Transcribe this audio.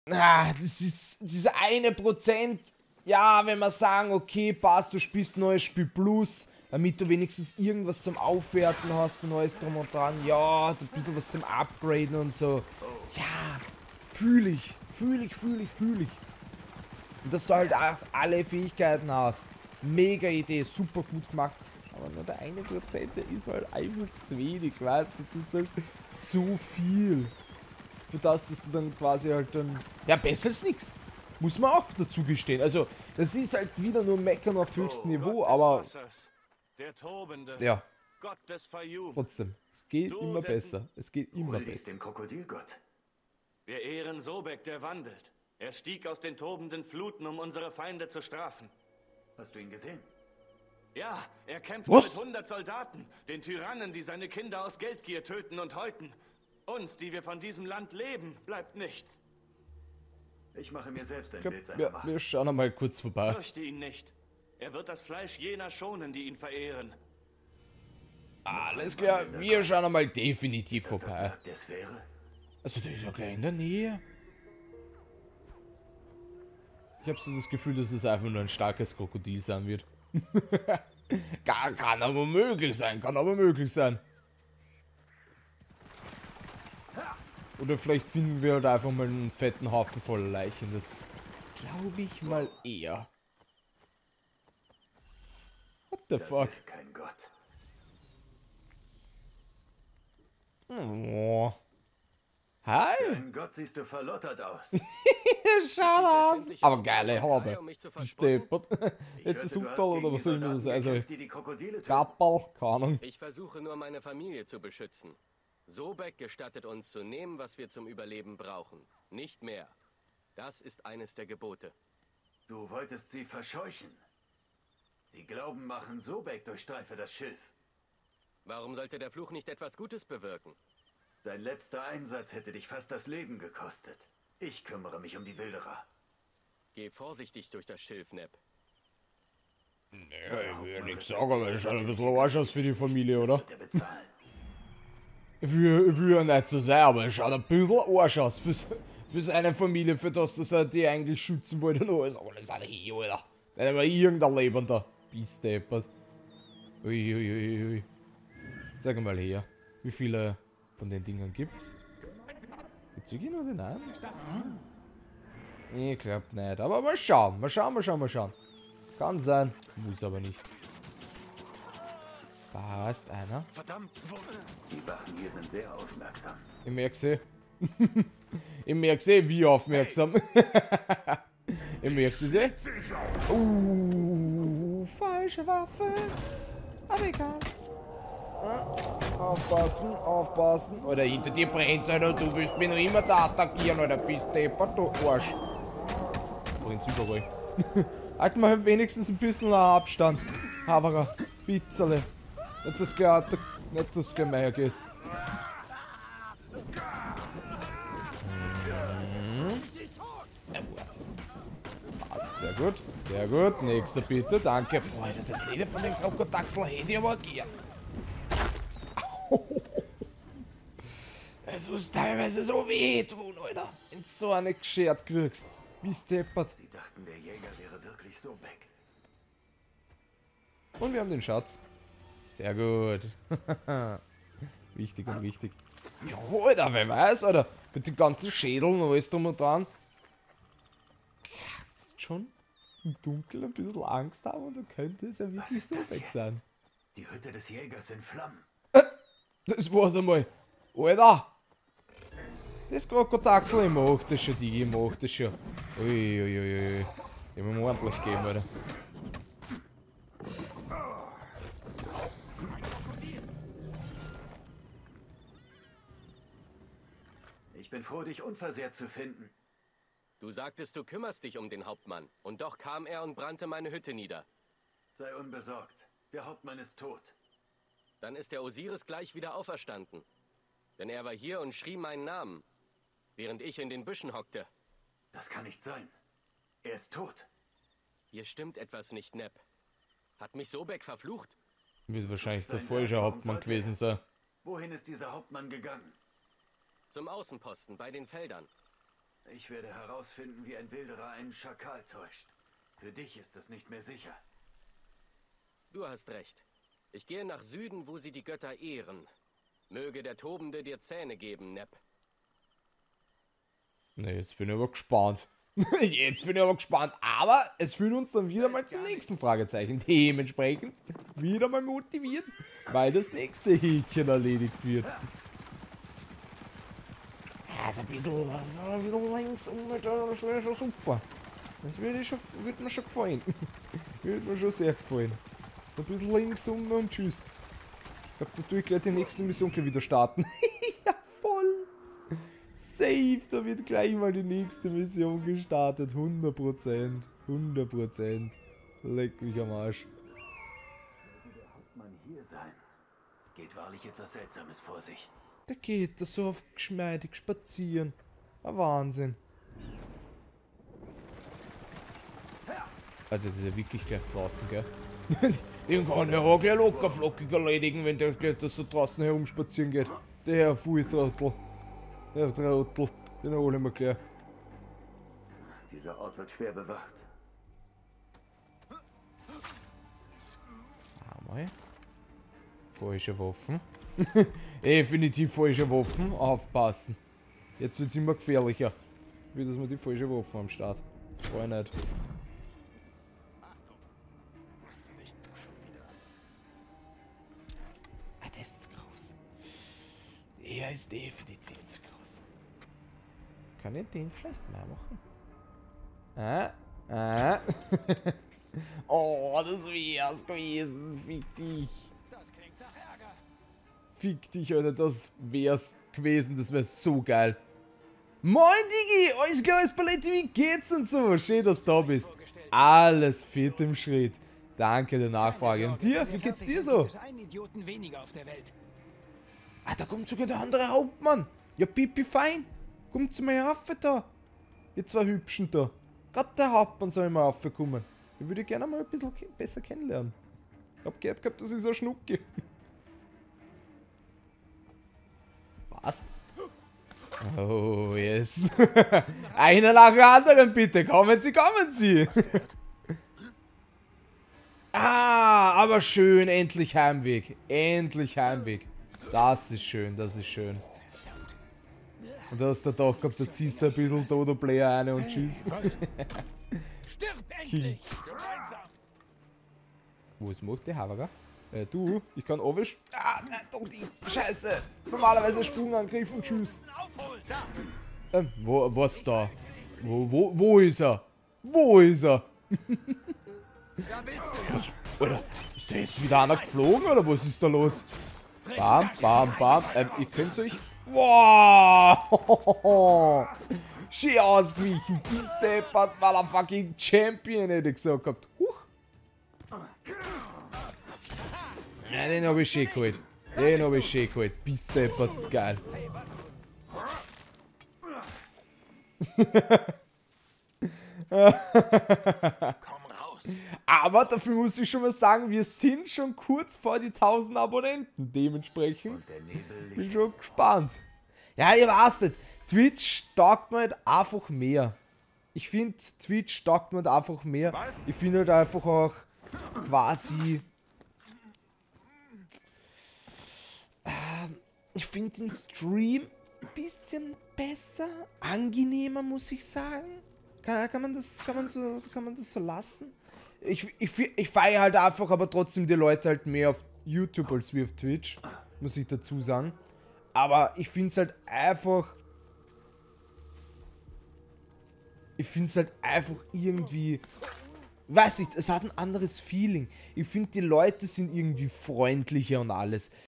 Das ist diese 1%. Ja, wenn wir sagen, okay, passt, du spielst ein neues Spiel Plus, damit du wenigstens irgendwas zum Aufwerten hast, ein neues drum und dran. Ja, ein bisschen was zum Upgraden und so. Ja, fühle ich. Und dass du halt auch alle Fähigkeiten hast. Mega Idee, super gut gemacht. Aber nur der 1%, der ist halt einfach zu wenig, weißt du? Das ist halt so viel. Für das, dass du dann quasi halt dann... Ja, besser als nichts. Muss man auch dazu gestehen. Also, das ist halt wieder nur Meckern auf höchstem Niveau, aber... Der Tobende, Ja, Gott des Fayum. trotzdem. Es geht Du, immer dessen- besser. Es geht immer Hol dies besser. dem Krokodilgott. Wir ehren Sobek, der wandelt. Er stieg aus den tobenden Fluten, um unsere Feinde zu strafen. Hast du ihn gesehen? Ja, er kämpfte Was? mit 100 Soldaten, den Tyrannen, die seine Kinder aus Geldgier töten und häuten. Uns, die wir von diesem Land leben, bleibt nichts. Ich mache mir selbst ein Ich glaub, Bild seiner Macht. wir schauen einmal kurz vorbei. Fürchte ihn nicht. Er wird das Fleisch jener schonen, die ihn verehren. Alles klar, wir schauen einmal definitiv Ist das vorbei. Werk der Sphäre? Also, der ist ja gleich in der Nähe. Ich habe so das Gefühl, dass es einfach nur ein starkes Krokodil sein wird. Kann aber möglich sein, Oder vielleicht finden wir halt einfach mal einen fetten Haufen voller Leichen. Das glaube ich mal eher. What the Das fuck? ist kein Gott. Oh. Hi. Dein Gott siehst du verlottert aus. Schau aus. Aber geile Haube. Um mich zu Bist verspotten? deppert. Ich Jetzt ist hörte, du hast Unterl oder gegen was soll ich mir das Soldaten also? gekämpft, die Krokodile töten. Gappal, keine Ahnung. Ich versuche nur, meine Familie zu beschützen. Sobek gestattet uns zu nehmen, was wir zum Überleben brauchen. Nicht mehr. Das ist eines der Gebote. Du wolltest sie verscheuchen. Sie glauben machen, Sobek durchstreife das Schilf. Warum sollte der Fluch nicht etwas Gutes bewirken? Dein letzter Einsatz hätte dich fast das Leben gekostet. Ich kümmere mich um die Wilderer. Geh vorsichtig durch das Schilf, Neb. Ja, ich will ja nichts sagen, aber es schaut ein bisschen Arsch aus für die Familie, oder? Wird er bezahlen. Ich will ja nicht so sein, aber es schaut ein bisschen Arsch aus für seine Familie, für das, dass er die eigentlich schützen wollte und alles alle hier, Alter. Nicht einmal irgendein Lebender. Bisteppert. Uiuiui. Sag mal her, wie viele von den Dingern gibt's? Gibt's wirklich nur den einen? Ich glaub nicht, aber mal schauen. Kann sein, muss aber nicht. Da ist einer. Verdammt, wo... Die Wachen hier sind sehr aufmerksam. Ich merk's eh. Ich merk's eh, wie aufmerksam. Ich merk das eh. Falsche Waffe. Aber egal. Aufpassen. Oder hinter dir brennt's, Alter. Du willst mich noch immer da attackieren, oder bist deppert, du Arsch. Brennt's überall. Halten wir wenigstens ein bisschen Abstand. Haverer, Pizzale. Nicht, dass du gleich mehr gehst. Passt, sehr gut. Nächster bitte, danke. Boah, Alter, das Leder von dem Krokodachsel hätte ich aber gern. Es muss teilweise so weh tun, Alter. Wenn du so eine geschert kriegst. Wie steppert. Sie dachten, der Jäger wäre wirklich Sobek. Und wir haben den Schatz. Sehr gut. Wichtig und wichtig. Ja, Alter, wer weiß, Alter. Mit den ganzen Schädeln und alles drum und dran. Kannst schon im Dunkeln ein bisschen Angst haben und dann könnte es ja wirklich so weg sein. Die Hütte des Jägers in Flammen. Das war's einmal. Alter! Das Krokodachsel, ich mach das schon, ich mach das schon. Uiuiui. Ich muss ihm ordentlich geben, Alter. Ich bin froh, dich unversehrt zu finden. Du sagtest, du kümmerst dich um den Hauptmann. Und doch kam er und brannte meine Hütte nieder. Sei unbesorgt. Der Hauptmann ist tot. Dann ist der Osiris gleich wieder auferstanden. Denn er war hier und schrie meinen Namen, während ich in den Büschen hockte. Das kann nicht sein. Er ist tot. Hier stimmt etwas nicht, Neb. Hat mich Sobek verflucht? Wird wahrscheinlich der Sein falsche Werk, Hauptmann warum gewesen sollte sein. Wohin ist dieser Hauptmann gegangen? Zum Außenposten bei den Feldern. Ich werde herausfinden, wie ein Wilderer einen Schakal täuscht. Für dich ist es nicht mehr sicher. Du hast recht. Ich gehe nach Süden, wo sie die Götter ehren. Möge der Tobende dir Zähne geben, Nep. Ne, jetzt bin ich aber gespannt. Jetzt bin ich aber gespannt. Aber es führt uns dann wieder mal zum nächsten Fragezeichen. Dementsprechend wieder mal motiviert, weil das nächste Häkchen erledigt wird. Ja, so ein bisschen links und das wäre schon super. Das würde mir schon gefallen. Würde mir schon sehr gefallen. Ein bisschen links und tschüss. Ich glaube, da tue ich gleich die nächste Mission gleich wieder starten. Ja, voll. Safe, da wird gleich mal die nächste Mission gestartet. 100%. 100%. Leck mich am Arsch. Sollte der Hauptmann hier sein, geht wahrlich etwas Seltsames vor sich. Der geht da so auf geschmeidig spazieren. Ein Wahnsinn. Alter, das ist ja wirklich gleich draußen, gell? Den kann er auch gleich locker flockig erledigen, wenn der gleich so draußen herumspazieren geht. Der Herr Fulltrottel. Der Trottel. Den holen wir gleich. Dieser Ort wird schwer bewacht. Einmal. Falsche Waffen. Definitiv falsche Waffen. Aufpassen. Jetzt wird es immer gefährlicher. Wie dass wir die falsche Waffe am Start. Freu nicht. Ah, der ist zu groß. Der ist definitiv zu groß. Kann ich den vielleicht mal machen? Oh, das wär's gewesen. Fick dich. Fick dich, Alter, das wär's gewesen, das wär so geil. Moin, Digi! Alles klar, alles Paletti, wie geht's und so? Schön, dass du da bist. Alles fit im Schritt. Danke der Nachfrage. Und dir, wie geht's dir so? Ah, da kommt sogar der andere Hauptmann. Ja, pipi fein. Kommt zu mir rauf da. Ihr zwei Hübschen da. Gerade der Hauptmann soll mal raufkommen. Ich würde gerne mal ein bisschen besser kennenlernen. Ich hab gehört gehabt, das ist ein Schnucki. Passt. Oh, yes. Einer nach dem anderen, bitte. Kommen Sie, kommen Sie. Ah, aber schön. Endlich Heimweg. Endlich Heimweg. Das ist schön, das ist schön. Und da hast du doch gehabt, da ziehst du ein bisschen Dodo Player rein und tschüss. King. Was macht der Havaga? Du, ich kann Ovisch. Ah, nein, doch nicht. Scheiße. Normalerweise Sprungangriff und tschüss. Was da? Wo ist er? Wo ist er? Was, Alter, ist der jetzt wieder einer geflogen oder was ist da los? Bam, bam, bam. Ihr könnt euch. Wow! Schön ausgewichen. Bis deppert, motherfucking Champion, hätte ich gesagt gehabt. Huch. Ja, den hab ich schön geholt. Den hab ich schön geholt. Bis deppert. Geil. Aber dafür muss ich schon mal sagen, wir sind schon kurz vor die 1000 Abonnenten. Dementsprechend bin ich schon gespannt. Ja, ihr weißt nicht. Twitch taugt mir halt einfach mehr. Ich finde, Twitch taugt mir halt einfach mehr. Ich finde halt einfach auch quasi... Ich finde den Stream ein bisschen besser, angenehmer, muss ich sagen. Kann man das so lassen? Ich feiere halt einfach aber trotzdem die Leute halt mehr auf YouTube als wie auf Twitch, muss ich dazu sagen. Aber ich finde es halt einfach... Ich finde es halt einfach irgendwie... Weiß nicht, es hat ein anderes Feeling. Ich finde, die Leute sind irgendwie freundlicher und alles.